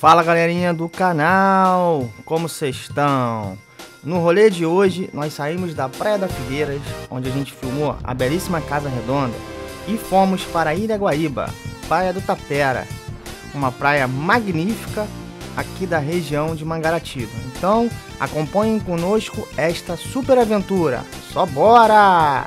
Fala galerinha do canal, como vocês estão? No rolê de hoje nós saímos da Praia da Figueiras, onde a gente filmou a belíssima Casa Redonda, e fomos para Ilha Guaíba, Praia do Tapera, uma praia magnífica aqui da região de Mangaratiba. Então acompanhem conosco esta super aventura, só bora!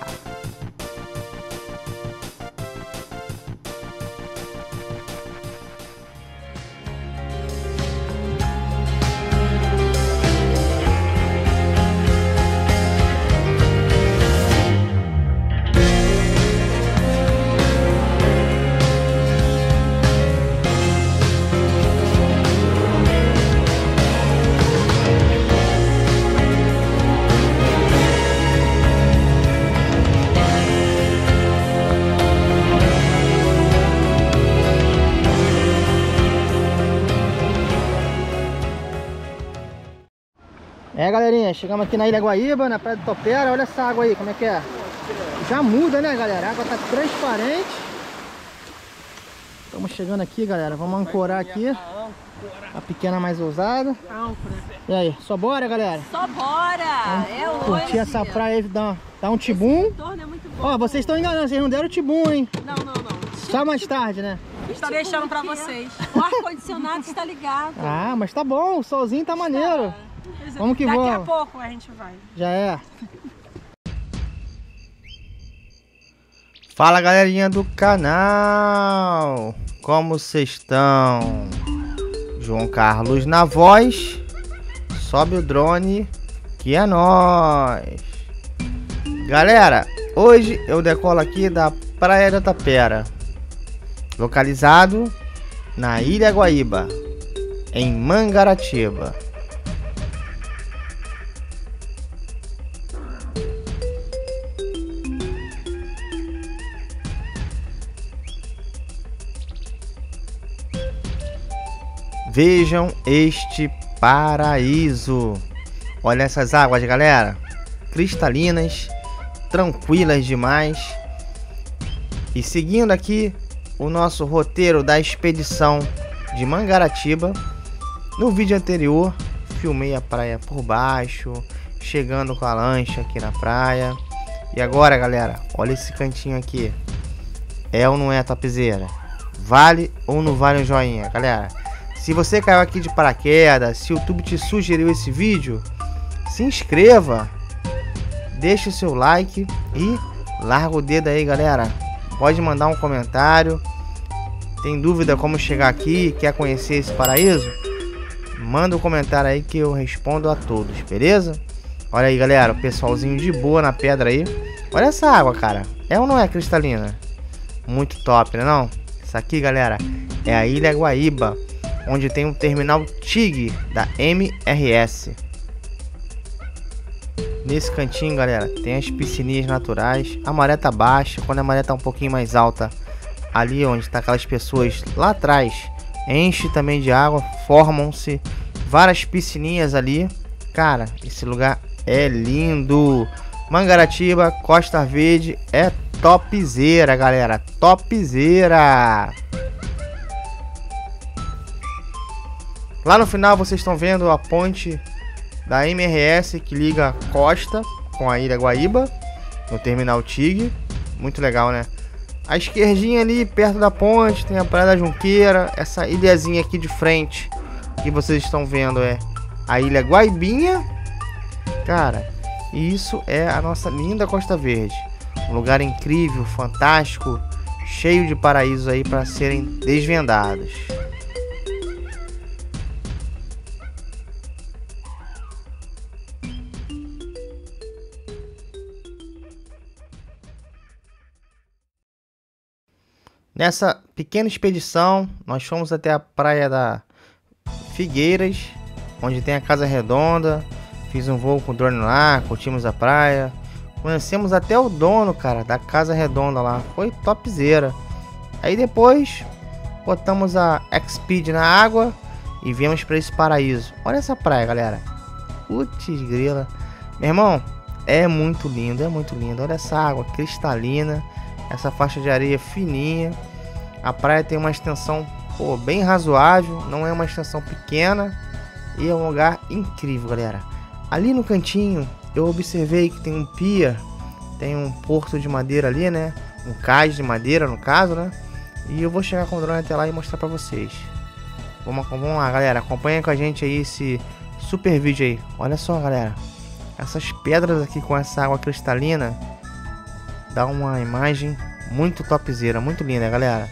Galerinha, chegamos aqui na Ilha Guaíba, na Praia do Tapera. Olha essa água aí, como é que é? Já muda, né, galera? A água tá transparente. Estamos chegando aqui, galera. Vamos ancorar aqui. A pequena mais ousada. E aí, só bora, galera? Só bora! É hoje. Curtir essa praia aí, dar um tibum. Ó, vocês estão enganando, vocês não deram tibum, hein? Não. Só mais tarde, né? Está deixando pra vocês. O ar-condicionado está ligado. Ah, mas tá bom, o solzinho tá maneiro. Vamos que vamos. Daqui a pouco a gente vai. Já é. Fala galerinha do canal, como vocês estão? João Carlos na voz. Sobe o drone que é nóis. Galera, hoje eu decolo aqui da Praia do Tapera, localizado na Ilha Guaíba, em Mangaratiba. Vejam este paraíso. Olha essas águas, galera. Cristalinas, tranquilas demais. E seguindo aqui o nosso roteiro da expedição de Mangaratiba. No vídeo anterior, filmei a praia por baixo, chegando com a lancha aqui na praia. E agora, galera, olha esse cantinho aqui. É ou não é topzera? Vale ou não vale um joinha, galera? Se você caiu aqui de paraquedas, se o YouTube te sugeriu esse vídeo, se inscreva, deixe o seu like e larga o dedo aí, galera. Pode mandar um comentário. Tem dúvida como chegar aqui, quer conhecer esse paraíso? Manda um comentário aí que eu respondo a todos, beleza? Olha aí, galera, o pessoalzinho de boa na pedra aí. Olha essa água, cara. É ou não é cristalina? Muito top, né não? Isso aqui, galera, é a Ilha Guaíba, onde tem um terminal TIG da MRS. Nesse cantinho, galera, tem as piscininhas naturais. A maré tá baixa. Quando a maré tá um pouquinho mais alta, ali onde tá aquelas pessoas lá atrás, enche também de água. Formam-se várias piscininhas ali. Cara, esse lugar é lindo. Mangaratiba, Costa Verde, é topzera, galera. Topzera. Lá no final vocês estão vendo a ponte da MRS que liga a costa com a Ilha Guaíba, no terminal TIG. Muito legal, né? À esquerdinha ali, perto da ponte, tem a Praia da Junqueira. Essa ilhazinha aqui de frente que vocês estão vendo é a Ilha Guaibinha. Cara, e isso é a nossa linda Costa Verde. Um lugar incrível, fantástico, cheio de paraísos aí para serem desvendados. Nessa pequena expedição, nós fomos até a Praia da Figueiras, onde tem a Casa Redonda. Fiz um voo com o drone lá, curtimos a praia. Conhecemos até o dono, cara, da Casa Redonda lá. Foi topzera. Aí depois, botamos a X-Speed na água e viemos para esse paraíso. Olha essa praia, galera. Putz grila. Meu irmão, é muito lindo, é muito lindo. Olha essa água cristalina. Essa faixa de areia fininha. A praia tem uma extensão pô, bem razoável, não é uma extensão pequena e é um lugar incrível, galera. Ali no cantinho eu observei que tem um pier, tem um porto de madeira ali, né? Um cais de madeira no caso, né? E eu vou chegar com o drone até lá e mostrar pra vocês. Vamos lá, galera, acompanha com a gente aí esse super vídeo aí. Olha só, galera, essas pedras aqui com essa água cristalina dá uma imagem muito topzera, muito linda, galera.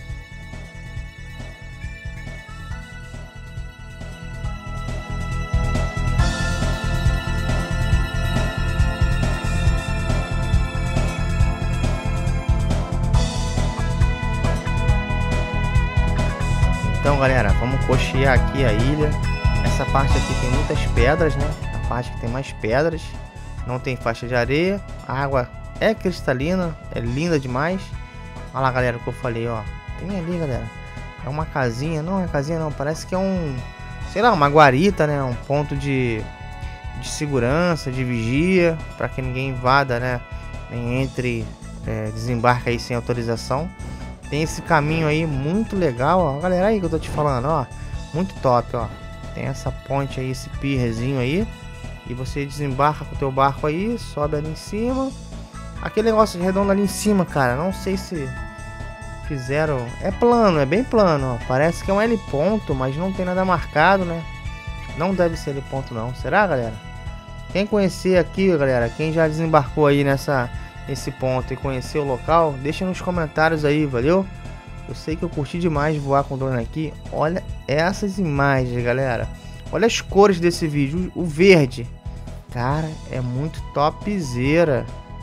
Então, galera, vamos costear aqui a ilha. Essa parte aqui tem muitas pedras, né? A parte que tem mais pedras, não tem faixa de areia. A água é cristalina, é linda demais. Olha lá, galera, o que eu falei, ó. Tem ali, galera, é uma casinha, não é casinha não, parece que é um, sei lá, uma guarita, né? Um ponto de segurança, de vigia, para que ninguém invada, né? Nem entre, desembarque aí sem autorização. Tem esse caminho aí muito legal, ó, galera, aí que eu tô te falando, ó, muito top, ó. Tem essa ponte aí, esse pierzinho aí, e você desembarca com o teu barco aí, sobe ali em cima. Aquele negócio redondo ali em cima, cara, não sei se fizeram, é plano, é bem plano, ó. Parece que é um L ponto, mas não tem nada marcado, né? Não deve ser L ponto não, será, galera? Quem conhecer aqui, galera, quem já desembarcou aí nesse ponto e conhecer o local, deixa nos comentários aí, valeu? Eu sei que eu curti demais voar com o drone aqui. Olha essas imagens, galera. Olha as cores desse vídeo, o verde, cara, é muito topzera.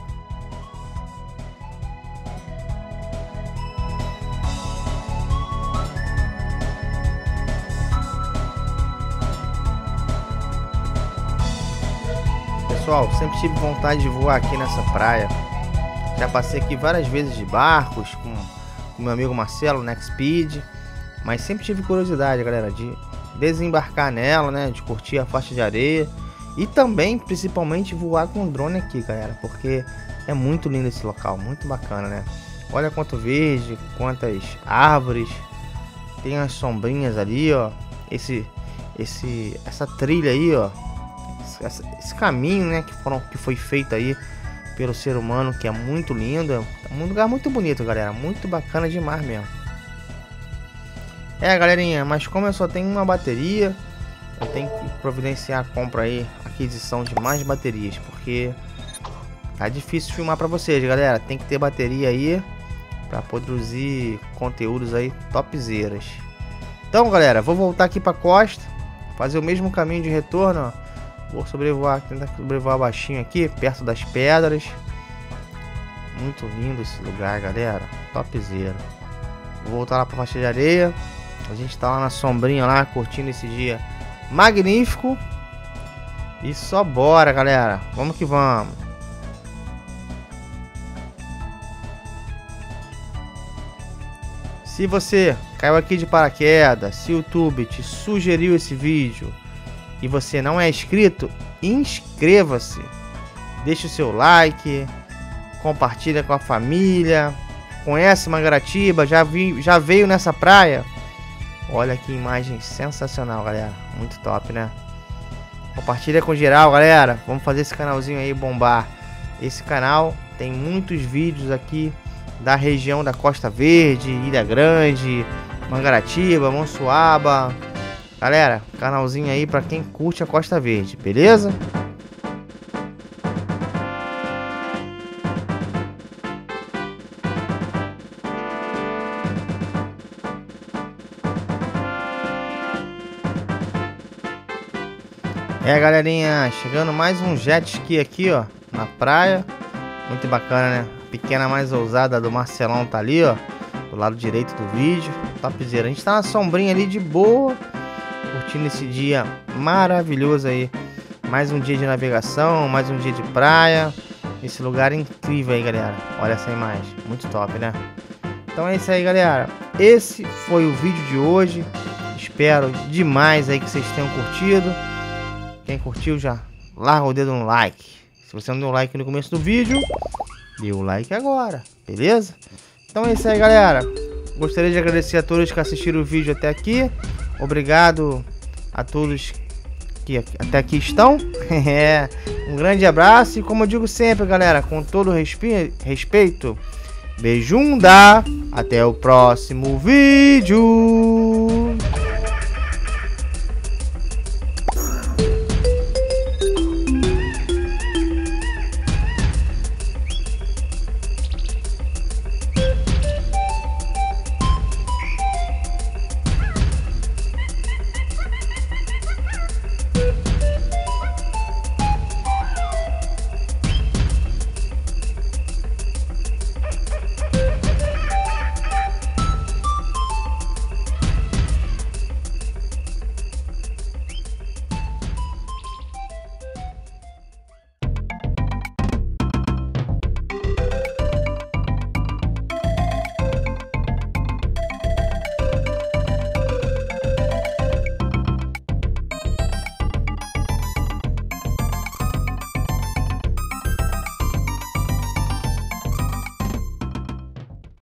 Pessoal, sempre tive vontade de voar aqui nessa praia. Já passei aqui várias vezes de barcos com meu amigo Marcelo, Nextpeed, mas sempre tive curiosidade, galera, de desembarcar nela, né, de curtir a faixa de areia e também, principalmente, voar com o drone aqui, galera, porque é muito lindo esse local, muito bacana, né? Olha quanto verde, quantas árvores, tem as sombrinhas ali, ó, essa trilha aí, ó, esse caminho, né, que foi feito aí pelo ser humano, que é muito lindo, é um lugar muito bonito, galera, muito bacana demais mesmo. Galerinha, mas como eu só tenho uma bateria, eu tenho que providenciar a compra aí, aquisição de mais baterias, porque tá difícil filmar pra vocês, galera, tem que ter bateria aí pra produzir conteúdos aí topzeiras. Então, galera, vou voltar aqui pra costa, fazer o mesmo caminho de retorno, ó. Vou sobrevoar, tentar sobrevoar baixinho aqui, perto das pedras. Muito lindo esse lugar, galera. Topzera. Vou voltar lá pra faixa de areia. A gente tá lá na sombrinha lá, curtindo esse dia magnífico. E só bora, galera. Vamos que vamos. Se você caiu aqui de paraquedas, se o YouTube te sugeriu esse vídeo e você não é inscrito, inscreva-se, deixe o seu like, compartilha com a família, conhece Mangaratiba, já veio nessa praia? Olha que imagem sensacional, galera, muito top, né? Compartilha com geral, galera, vamos fazer esse canalzinho aí bombar. Esse canal tem muitos vídeos aqui da região da Costa Verde, Ilha Grande, Mangaratiba, Monsuaba. Galera, canalzinho aí pra quem curte a Costa Verde, beleza? Galerinha, chegando mais um jet ski aqui, ó, na praia. Muito bacana, né? A pequena mais ousada do Marcelão tá ali, ó, do lado direito do vídeo. Topzera. A gente tá na sombrinha ali de boa, curtindo esse dia maravilhoso aí. Mais um dia de navegação, mais um dia de praia. Esse lugar é incrível aí, galera. Olha essa imagem, muito top, né? Então é isso aí, galera. Esse foi o vídeo de hoje. Espero demais aí que vocês tenham curtido. Quem curtiu já larga o dedo no like. Se você não deu like no começo do vídeo, dê o like agora, beleza? Então é isso aí, galera. Gostaria de agradecer a todos que assistiram o vídeo até aqui. Obrigado a todos que até aqui estão. Um grande abraço e como eu digo sempre, galera, com todo respeito, beijunda, até o próximo vídeo.